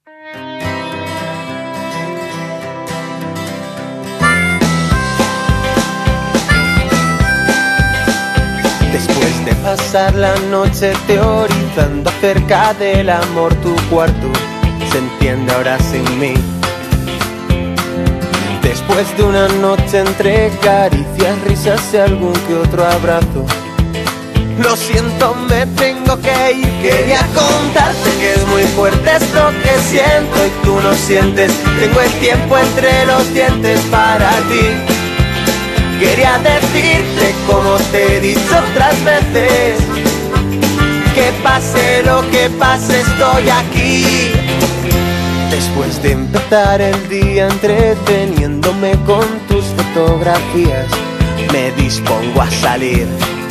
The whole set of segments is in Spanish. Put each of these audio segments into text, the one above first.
Después de pasar la noche teorizando acerca del amor, tu cuarto se entiende ahora sin mí. Después de una noche entre caricias, risas y algún que otro abrazo, lo siento, me tengo que ir. Quería contarte que es muy fuerte esto que siento y tú no sientes. Tengo el tiempo entre los dientes para ti. Quería decirte, como te he dicho otras veces, que pase lo que pase, estoy aquí. Después de empezar el día entreteniéndome con tus fotografías, me dispongo a salir.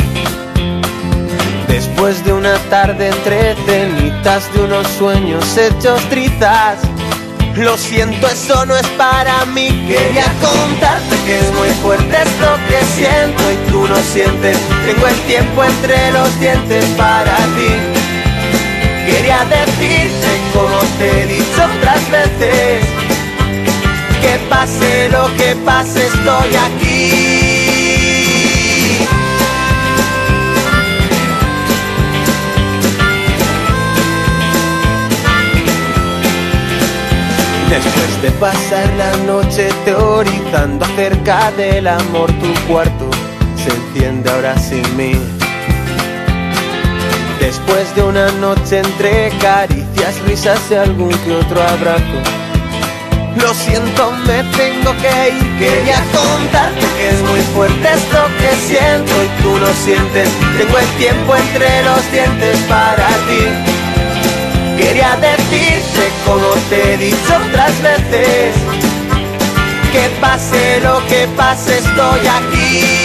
Después de una tarde entre cenitas de unos sueños hechos trizas, lo siento, eso no es para mí. Quería contarte que es muy fuerte esto que siento y tú no sientes. Tengo el tiempo entre los dientes para ti. Quería decirte, como te he dicho otras veces, que pase lo que pase, estoy aquí. Después de pasar la noche teorizando acerca del amor, tu cuarto se enciende ahora sin mí. Después de una noche entre caricias, risas y algún que otro abrazo, lo siento, me tengo que ir. Quería contarte que es muy fuerte esto que siento y tú no sientes. Tengo el tiempo entre los dientes para ti. Quería decirte, como te he dicho otras veces, que pase lo que pase, estoy aquí.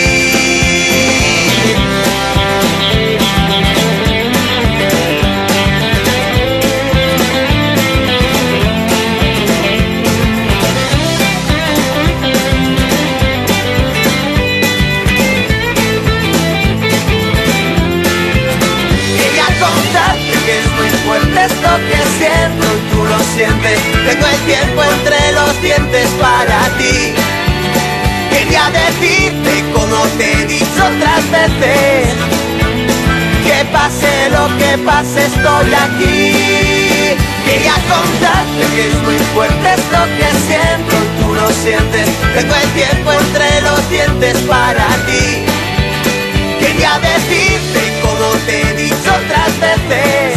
Esto que siento y tú lo sientes. Tengo el tiempo entre los dientes para ti. Quería decirte, como te he dicho otras veces, que pase lo que pase, estoy aquí. Quería contarte que es muy fuerte esto que siento y tú lo sientes. Tengo el tiempo entre los dientes para ti. Quería decirte, como te he dicho otras veces,